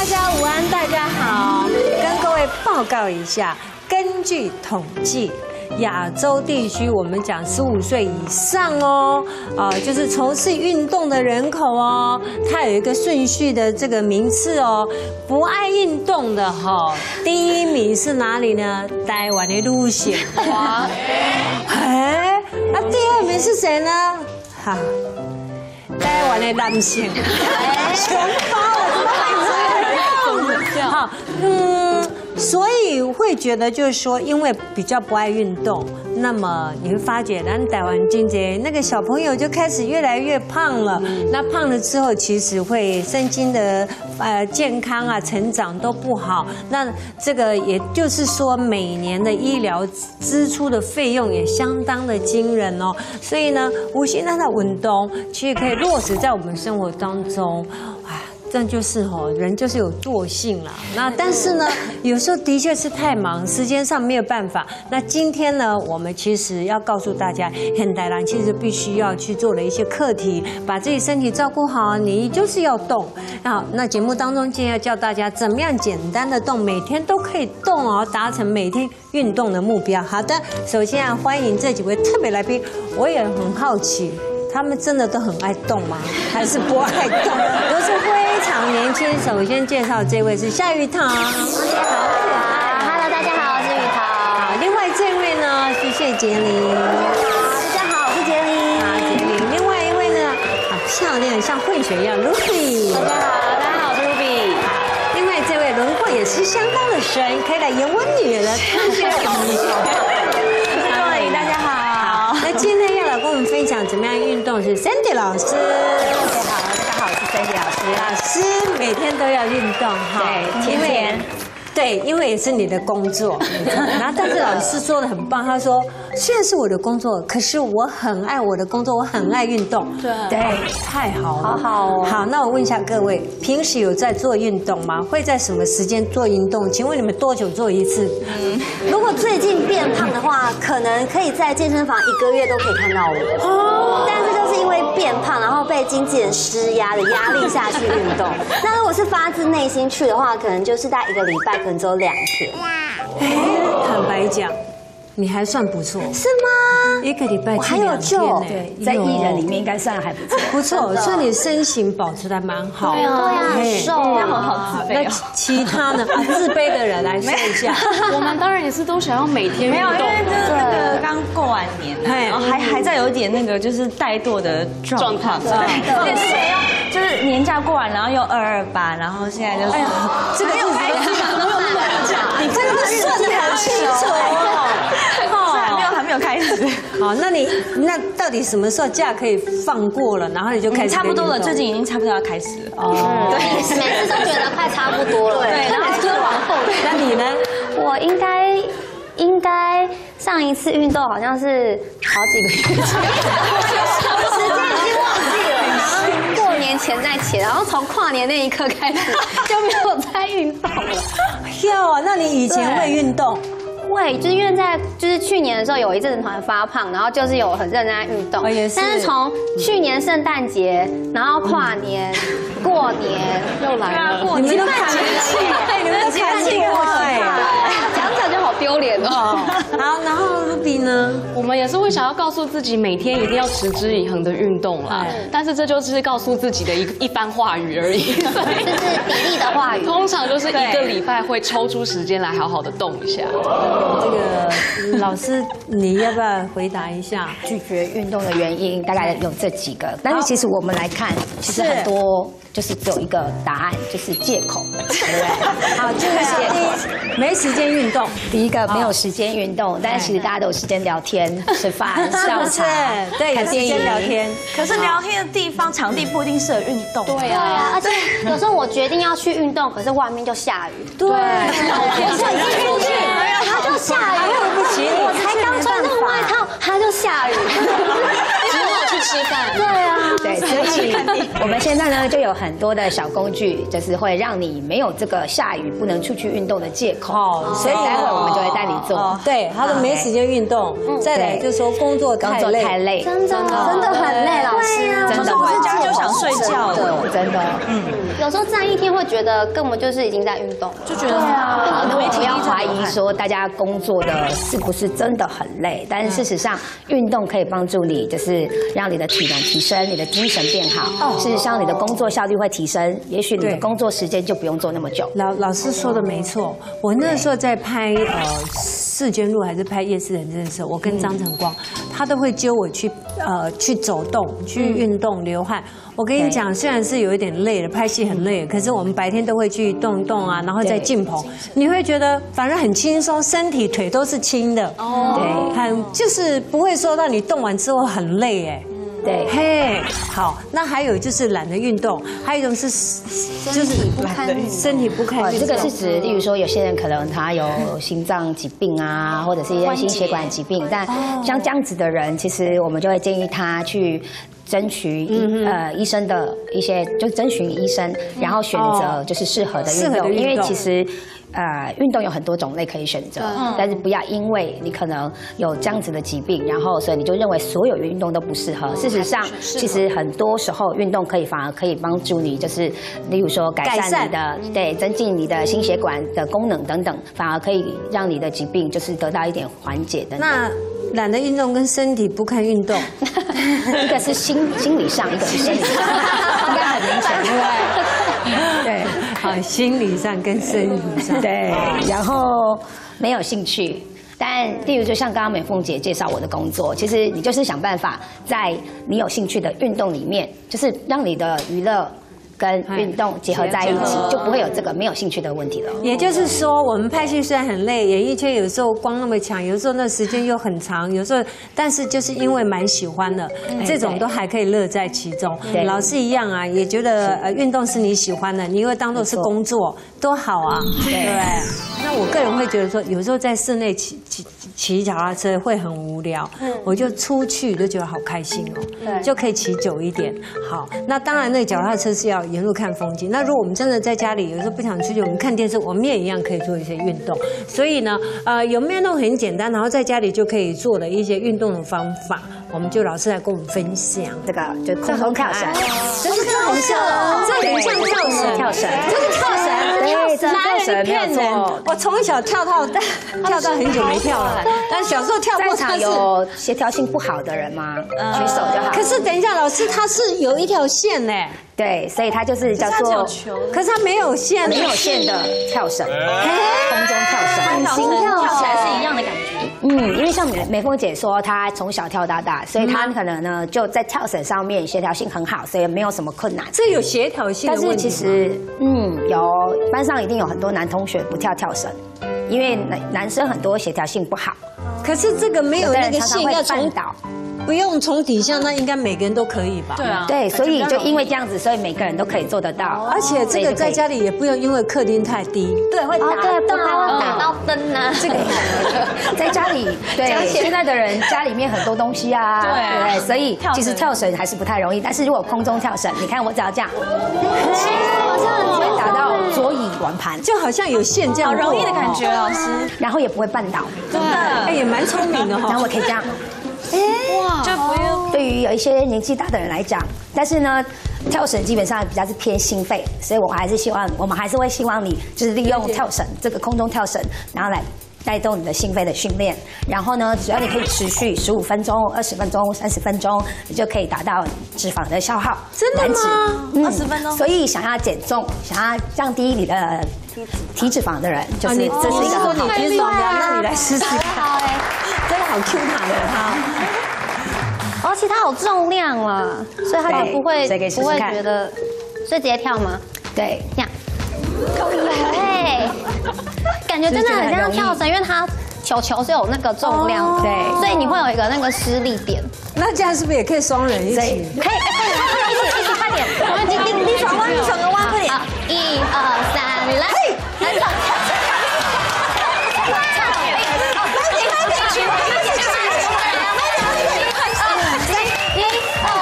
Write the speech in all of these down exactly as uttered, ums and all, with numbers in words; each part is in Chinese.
家午安，大家好，跟各位报告一下，根据统计。 亚洲地区，我们讲十五岁以上哦，啊，就是从事运动的人口哦，它有一个顺序的这个名次哦。不爱运动的哈，第一名是哪里呢？台湾的路线。哇，哎，那第二名是谁呢？哈，台湾的男性。全包了，怎么会这样？好，嗯。 所以会觉得就是说，因为比较不爱运动，那么你会发觉，咱台湾经济那个小朋友就开始越来越胖了。那胖了之后，其实会身心的呃健康啊、成长都不好。那这个也就是说，每年的医疗支出的费用也相当的惊人哦。所以呢，无形当的运动其实可以落实在我们生活当中，啊。 这就是吼，人就是有惰性啦。那但是呢，有时候的确是太忙，时间上没有办法。那今天呢，我们其实要告诉大家，现代人其实必须要去做的一些课题，把自己身体照顾好，你就是要动。好，那节目当中今天要教大家怎么样简单的动，每天都可以动哦，达成每天运动的目标。好的，首先啊，欢迎这几位特别来宾，我也很好奇。 他们真的都很爱动吗？还是不爱动？都是非常年轻。首先介绍这位是夏玉堂，好可爱。 Hello， 大家好，我是玉堂。 好，另外这位呢是谢杰玲。 大家好，我是杰玲。 好，杰玲。另外一位呢，好漂亮，像混血一样 ，Ruby。 大家好，大家好，我是 Ruby。 另外这位轮廓也是相当的深，可以来演我女儿的特效仪。 欢迎大家好。 那今天要来跟我们分享怎么样运动是 Sandy 老师。 大家好，大家好，我是 Sandy 老师。 老师每天都要运动哈， 对，天天。 对，因为也是你的工作。然后，但是老师说的很棒，他说虽然是我的工作，可是我很爱我的工作，我很爱运动。 对对， 太好了， 好好哦。 好，那我问一下各位，平时有在做运动吗？会在什么时间做运动？请问你们多久做一次？ 嗯，如果最近变胖的话，可能可以在健身房一个月都可以看到我。哦，但是就是因为变胖，然后被经纪人施压的压力下去运动。那如果是发自内心去的话，可能就是大概一个礼拜，可能只有两天。 哎，坦白讲。 你还算不错， 是吗？ 一个礼拜还有救， 对，在艺人里面应该算还不错， 不错，所以你身形保持得蛮好， 对啊，很瘦， 好好自卑。 那其他呢？自卑的人来说一下， 我们当然也是都想要每天运动， 因为那个刚过完年，然后还还在有一点那个就是怠惰的状况，对，之前又就是年假过完，然后又二二八，然后现在就是，哎呀， 这个日子都是没有那么讲，你这个算得很清楚哦。 还没有还没有开始， 好，那你那到底什么时候假可以放过了，然后你就开始差不多了，最近已经差不多要开始了。 哦，对，每次都觉得快差不多了， 对，然后就往后。 那你呢？ 我应该应该上一次运动好像是好几个月前，时间已经忘记了，过年前再前，然后从跨年那一刻开始就没有再运动了。 哟，那你以前会运动？ 会，就是因为在就是去年的时候有一阵子团发胖，然后就是有很认真在运动。 也是。 但是从去年圣诞节，然后跨年、过年又来了， 你们都看气，你们都看气快， 讲起来就好丢脸哦。 好，然后 Ruby 呢？ 我们也是会想要告诉自己每天一定要持之以恒的运动啦，但是这就是告诉自己的一一番话语而已， 就是比例的话语。 通常就是一个礼拜会抽出时间来好好的动一下。 这个老师，你要不要回答一下？ 拒绝运动的原因大概有这几个，但是其实我们来看，其实很多就是只有一个答案，就是借口，对不对？ 好，这个是第一，没时间运动。 第一个没有时间运动，但是其实大家都有时间聊天、吃饭、下午茶、 对，看电影、聊天。 可是聊天的地方、场地不一定适合运动。 对啊，而且有时候我决定要去运动，可是外面就下雨。 对， 我想一出去，它就下雨。 对不起你， 我才刚穿上外套，它就下雨。 只好去吃饭。 对啊，对，所以我们现在呢就有很多的小工具，就是会让你没有这个下雨不能出去运动的借口。哦，所以待会我们就会带你做。 对，他都没时间运动，再来就说工作太累， 太累， 真的真的很累，老师， 真的回家就想睡觉了， 真的，嗯， 有时候站一天会觉得根本就是已经在运动， 就觉得啊， 那我不要怀疑说大家工作的是不是真的很累，但是事实上运动可以帮助你，就是让你的体能提升，你的精神变好。事实上，你的工作效率会提升，也许你的工作时间就不用做那么久。 老老师说的没错，我那时候在拍呃世间路还是拍夜市人生的时候，我跟张晨光，他都会揪我去呃去走动、去运动、流汗。我跟你讲，虽然是有一点累了，拍戏很累，可是我们白天都会去动一动啊，然后再进棚，你会觉得反正很轻松，身体腿都是轻的，哦，对，很就是不会说到你动完之后很累哎。 对， 嘿，好，那还有就是懒得运动，还有一种是就是懒得身体不堪运动。 这个是指，例如说有些人可能他有心脏疾病啊，或者是一些心血管疾病，但像这样子的人，其实我们就会建议他去争取呃医生的一些，就征询医生，然后选择就是适合的运动，因为其实。呃，运动有很多种类可以选择，但是不要因为你可能有这样子的疾病，然后所以你就认为所有运动都不适合。事实上，其实很多时候运动可以反而可以帮助你，就是例如说改善你的对增进你的心血管的功能等等，反而可以让你的疾病就是得到一点缓解的。 那懒得运动跟身体不堪运动， 一个是心心理上，一个是生理上，应该很明显，对不对？对， 好，心理上跟生理上， 对，然后没有兴趣。但例如就像刚刚美凤姐介绍我的工作，其实你就是想办法在你有兴趣的运动里面，就是让你的娱乐跟运动结合在一起，就不会有这个没有兴趣的问题了。 也就是说，我们拍戏虽然很累，演艺圈有时候光那么强，有时候那时间又很长，有时候但是就是因为蛮喜欢的，这种都还可以乐在其中。老师一样啊，也觉得呃运动是你喜欢的，你会当做是工作，多好啊，对不对？那我个人会觉得说，有时候在室内骑骑骑脚踏车会很无聊，我就出去就觉得好开心哦，就可以骑久一点。好，那当然那脚踏车是要沿路看风景。那如果我们真的在家里，有时候不想出去，我们看电视，我们也一样可以做一些运动。所以呢，呃，有没有那种很简单，然后在家里就可以做的一些运动的方法？我们就老师来跟我们分享。 这个就空中跳绳， 这是跳绳，这很像跳绳， 跳绳， 这是跳绳， 对，这是跳绳， 骗人。我从小跳到跳到很久没跳了，但小时候跳过。 在场有协调性不好的人吗？举手就好。 可是等一下，老师他是有一条线呢。 对，所以它就是叫做， 可是它没有线， 没有线的跳绳，空中跳绳， 心跳起来是一样的感觉。 嗯，因为像美美凤姐说，她从小跳到大，所以她可能呢就在跳绳上面协调性很好，所以没有什么困难。 这有协调性的问题吗？ 但是其实，嗯，有班上一定有很多男同学不跳跳绳，因为男男生很多协调性不好。 可是这个没有那个线要绊倒。 不用从底下，那应该每个人都可以吧？ 对啊， 对，所以就因为这样子，所以每个人都可以做得到。 而且这个在家里也不用，因为客厅太低， 对，会打对，不然会打到灯啊。 这个在家里，对，现在的人家里面很多东西啊，对，所以其实跳绳还是不太容易。但是如果空中跳绳，你看我只要这样，好像会打到桌椅碗盘， 就好像有线这样， 好容易的感觉，老师， 然后也不会绊倒， 真的， 哎，也蛮聪明的哈。 然后我可以这样。 哇，就不用。 对于有一些年纪大的人来讲，但是呢，跳绳基本上比较是偏心肺，所以我还是希望，我们还是会希望你就是利用跳绳这个空中跳绳，然后来带动你的心肺的训练。然后呢，只要你可以持续十五分钟、二十分钟、三十分钟，你就可以达到脂肪的消耗。 真的吗？ 二十分钟。所以想要减重、想要降低你的体脂肪的人，就是这是一个很好的体脂肪的，那你来试试看。真的好 Q 弹的它， 而且它有重量了，所以它就不会不会觉得，所以直接跳吗？ 对， 这样。对，感觉真的很像跳绳，因为它球球是有那个重量，对，所以你会有一个那个施力点。 那这样是不是也可以双人一起？可以， 可以，一起，一起，快点！我们你你你转弯，你转个弯，快点！好，一二三，来，来走。快点，快点，快点！一二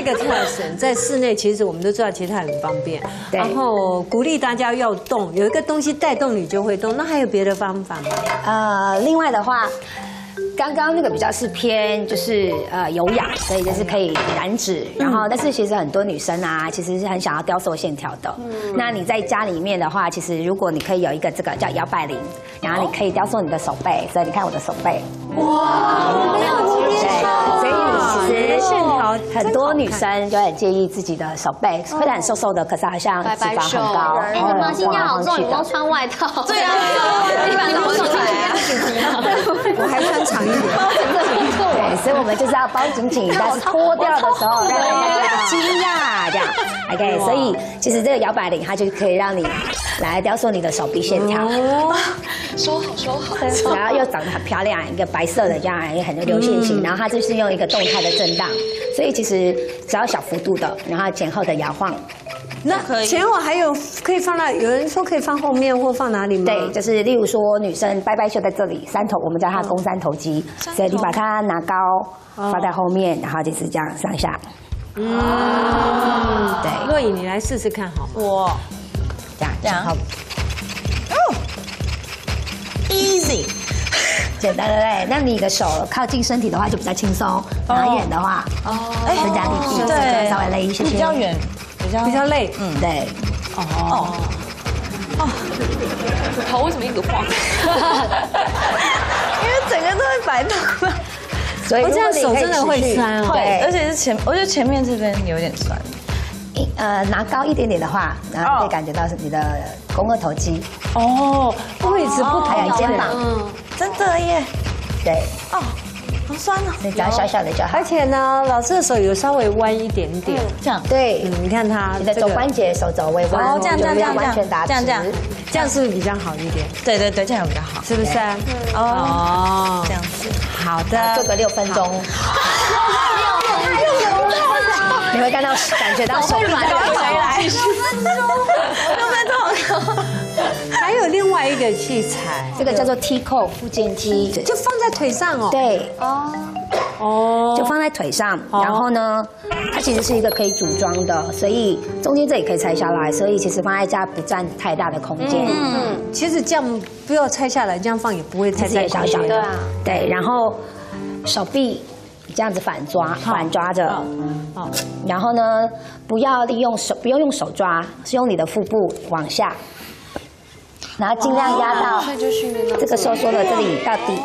个跳绳，在室内其实我们都知道，其实它很方便。 对然后鼓励大家要动，有一个东西带动你就会动。那还有别的方法吗？ 呃，另外的话。刚刚那个比较是偏就是呃有氧，所以就是可以燃脂，然后但是其实很多女生啊，其实是很想要雕塑线条的。那你在家里面的话，其实如果你可以有一个这个叫摇摆铃，然后你可以雕塑你的手背，所以你看我的手背，哇，没有蝴蝶手，所以其实线条很多女生就很介意自己的手背，虽然很瘦瘦的，可是好像脂肪很高。 哎，你们新疆好重，你们都穿外套。 对啊，一般都是我还穿长一点。 对，所以我们就是要包紧紧，但是脱掉的时候让大家惊讶，这样 ，OK。所以其实这个摇摆铃它就可以让你来雕塑你的手臂线条， 收好收好， 然后又长得很漂亮，一个白色的这样也很流线型，然后它就是用一个动态的震荡，所以其实只要小幅度的，然后前后的摇晃。 那前后还有可以放到，有人说可以放后面或放哪里吗？ 对，就是例如说女生拜拜袖在这里，三头我们叫它肱三头肌，所以你把它拿高放在后面，然后就是这样上下。 嗯，对。若颖，你来试试看好吗？ 我这样这样好。 哦 ，easy， 简单对不对？那你的手靠近身体的话就比较轻松，拿远的话，哦，增加力气，对，稍微累一些， 比较远。比较比较累， 嗯，对， 哦哦哦， 头为什么一直晃？ 因为整个都会摆动， 所以这样手真的会酸哦。 对，而且是前，我觉得前面这边有点酸。 呃，拿高一点点的话，然后可以感觉到是你的肱二头肌。 哦，位置不还有肩膀， 嗯，真的耶。 对， 哦。好酸哦！ 所以只要小小的就好。 而且呢，老师的手有稍微弯一点点， 这样对， 嗯，你看他你的肘关节、手肘微弯， 哦，这样这样这样完全打直， 这样这样， 这样是不是比较好一点？ 对对对，这样比较好， 是不是？哦， 这样子， 好的， 做个六分钟。你会看到感觉到手臂的回来，六分钟，六分钟。 还有另外一个器材， 这个叫做 T 扣复健机， 就放在腿上哦。 对， 哦哦， 就放在腿上，然后呢，它其实是一个可以组装的，所以中间这里可以拆下来，所以其实放在家不占太大的空间。 嗯，其实这样不要拆下来，这样放也不会太占小小的。 对啊， 对，然后手臂这样子反抓，反抓着，好，然后呢，不要利用手，不用用手抓，是用你的腹部往下。然后尽量压到这个收缩的这里到底。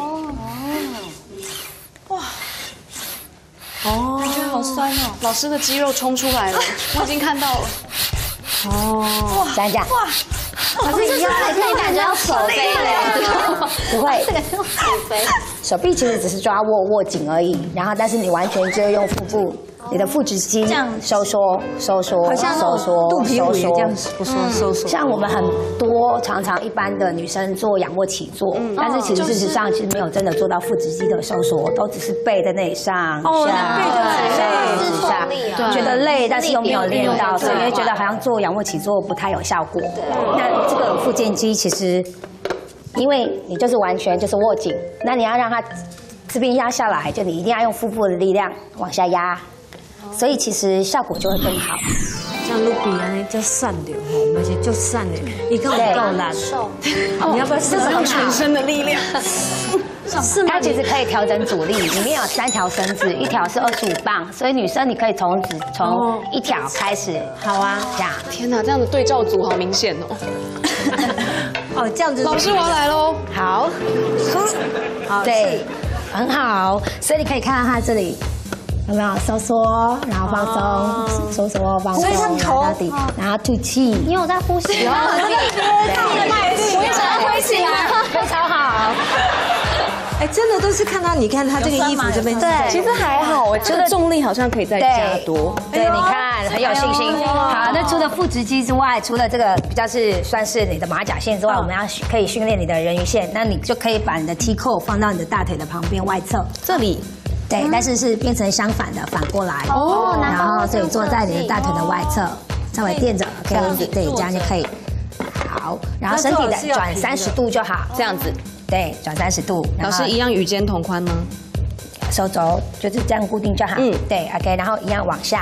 哇，哦，感觉好酸哦！老师的肌肉冲出来了，我已经看到了。 哦，这样这样。哇， 可是腰还可以感觉到手飞了， 不会， 这个用手飞。 手臂其实只是抓握握紧而已，然后但是你完全就用腹部。你的腹直肌这样收缩、收缩、 好像收缩、 肚皮舞也这样收缩、收缩。 像我们很多常常一般的女生做仰卧起坐，但是其实事实上其实没有真的做到腹直肌的收缩，都只是背在那里上下、上下，觉得累，但是又没有练到，所以会觉得好像做仰卧起坐不太有效果。那这个复健肌其实，因为你就是完全就是握紧，那你要让它这边压下来，就你一定要用腹部的力量往下压。所以其实效果就会更好。 像露比安就散掉吼，而且就散的，一个不够难受。你要不要试试用全身的力量？ 是它其实可以调整阻力，里面有三条绳子，一条是二十五磅，所以女生你可以从只从一条开始。 好啊， 这样。 天哪，这样的对照组好明显哦。 哦，这样子。 老师，我要来喽。 好。好，对，很好。所以你可以看到它这里。有没有收缩，然后放松，收缩放松， 所以它头到底，然后吐气。 你有在呼吸吗？ 对，我也想要呼吸啊，非常好。 哎，真的都是看到，你看他这个衣服这边， 对， 其实还好，我觉得重力好像可以再加多。 对，你看很有信心。好，那除了腹直肌之外，除了这个比较是算是你的马甲线之外，我们要可以训练你的人鱼线，那你就可以把你的 T 扣放到你的大腿的旁边外侧这里。 对，但是是变成相反的，反过来。哦，然后所以坐在你的大腿的外侧，稍微垫着，可以，对，这样就可以。好，然后身体的转三十度就好， 这样子。 对，转三十度。 老师一样与肩同宽吗？ 手肘就是这样固定就好。嗯，对 ，OK， 然后一样往下，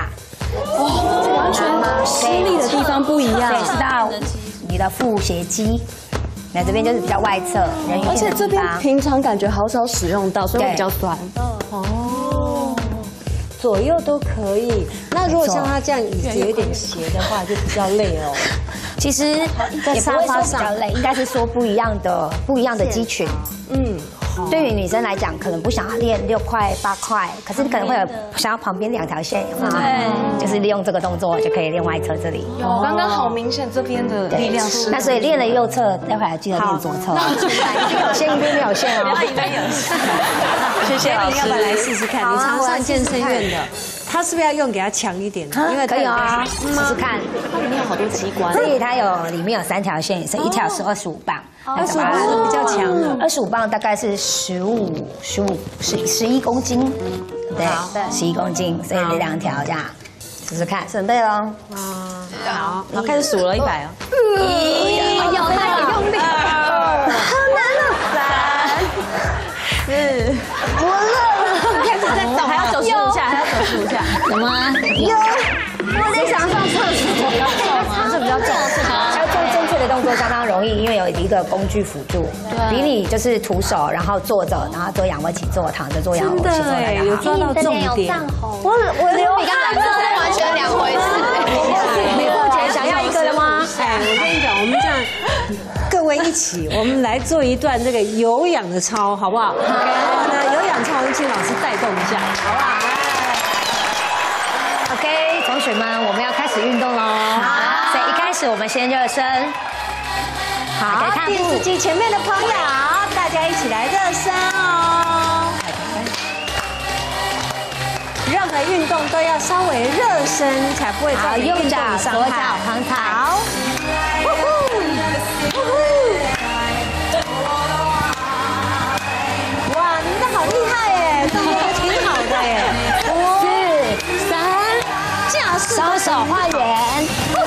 哇，完全施力的地方不一样， 对，是到你的腹斜肌。那这边就是比较外侧，人鱼线的地方。 而且这边平常感觉好少使用到，所以会比较酸。 哦，左右都可以。那如果像他这样椅子有一点斜的话，就比较累哦。 其实在沙发上比较累，应该是说不一样的不一样的肌群。嗯。对于女生来讲，可能不想要练六块八块，可是你可能会有想要旁边两条线，对，就是利用这个动作就可以练外侧这里。 有，刚刚好明显这边的力量是。 那所以练了右侧，待会儿记得练左侧。一边有线，一边没有线哦。 一边有线。 谢谢老师，要不要来试试看？你常上健身院的。它是不是要用给它强一点？因为可以啊，试试看。 它里面有好多机关， 所以它有里面有三条线，所以一条是二十五磅， 二十五磅是比较强的。 二十五磅大概是十五、十五、十十一公斤，对，十一公斤，所以两条这样，试试看，准备喽。 好，然后开始数了一百哦。 一，有太用力， 好难哦。 三、四， 我乐了， 开始在动，还要走十五下，还要走十五下， 有吗？ 有，我在想上厕所， 比较重吗？这比较重， 要做正确的动作相当容易，因为有一个工具辅助，比你就是徒手，然后坐着，然后做仰卧起坐，躺着做仰卧起坐来有抓到重点。 我我流比刚才做的完全两回事。 你目前想要一个了吗？ 哎，我跟你讲，我们这样。各位一起，我们来做一段这个有氧的操，好不好？然后呢，有氧操我们请老师带动一下，好不好？ OK， 同学们，我们要开始运动喽。好，所以一开始我们先热身。 好，电视机前面的朋友，大家一起来热身哦。任何运动都要稍微热身，才不会造成运动伤害。 左脚横踩。好。 哇，你们都好厉害耶，动作都挺好的耶。 四、三， 架势， 双手画圆。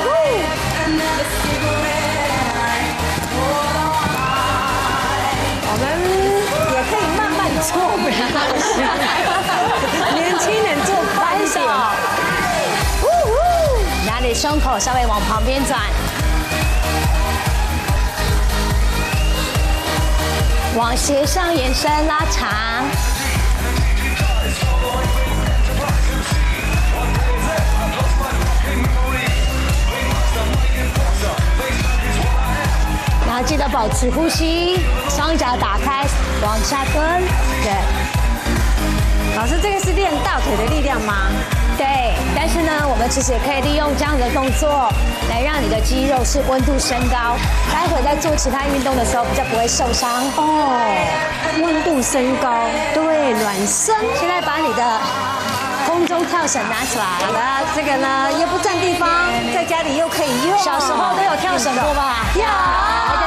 我们也可以慢慢做，没关系。年轻人做快一点。 然后你胸口稍微往旁边转。 往斜上延伸拉长，然后记得保持呼吸，双脚打开，往下蹲。对， 老师，这个是练大腿的力量吗？ 对，但是呢，我们其实也可以利用这样的动作来让你的肌肉是温度升高，待会在做其他运动的时候比较不会受伤哦。温度升高，对，暖身。 现在把你的空中跳绳拿起来。 好了，这个呢又不占地方，在家里又可以用。 小时候都有跳绳过吧？ 有。OK。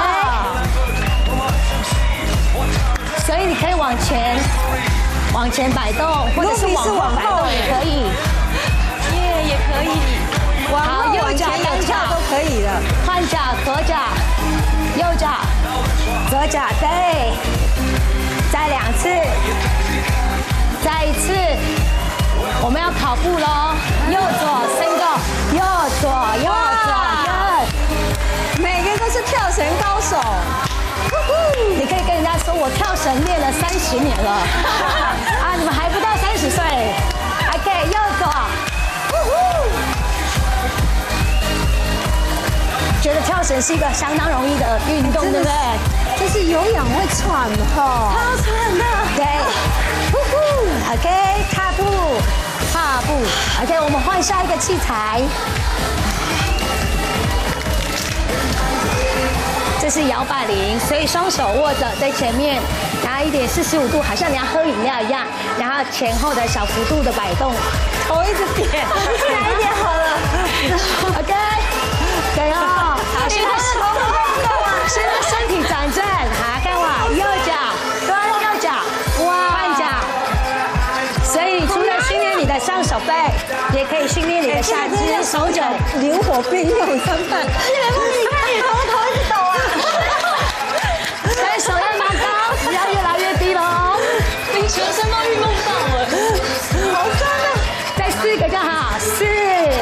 所以你可以往前。 往前摆动，或者是往后摆动也可以， 耶，也可以。 往后、右脚、右脚都可以的。 换脚，左脚，右脚，左脚，对。再两次，再一次。我们要跑步喽，右左伸够，右左，右左，右。 每个都是跳绳高手。 你可以跟人家说，我跳绳练了三十年了，啊，你们还不到三十岁。OK， 右左，觉得跳绳是一个相当容易的运动，对不对？ 就是有氧会喘哈， 超喘的。对 ，OK， 踏步，踏步 ，OK， 我们换下一个器材。 这是摇摆铃，所以双手握着在前面，拿一点四十五度，好像你要喝饮料一样，然后前后的小幅度的摆动，头一直点，自然一点好了。OK， 对哦，好，现在手现在身体转正，好，看我右脚，端右脚，哇，换脚。所以除了训练你的上手背，也可以训练你的下肢、手脚灵活并用，怎么办？ 你看你头头一直抖啊！ 所以手要拿高，只要越来越低喽。你全身都运动到了，好酸啊！再四个就好，四、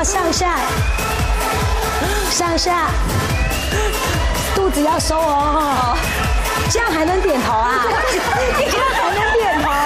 上下，上下，肚子要收哦，这样还能点头啊？这样还能点头？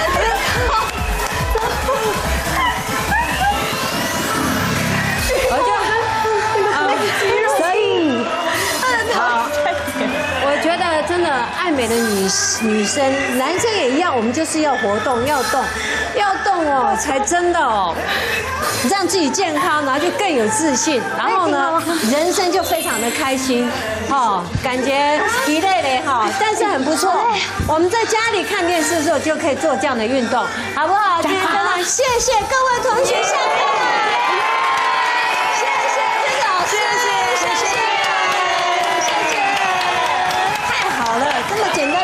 我就，所以，好，我觉得真的爱美的女女生，男生也一样，我们就是要活动，要动，要动哦，才真的哦，让自己健康，然后就更有自信，然后呢，人生就非常的开心，哦，感觉疲累累哈，但是很不错。我们在家里看电视的时候就可以做这样的运动，好不好？今天真的谢谢各位同学下课了。谢谢，谢谢，谢谢，太好了，这么简单。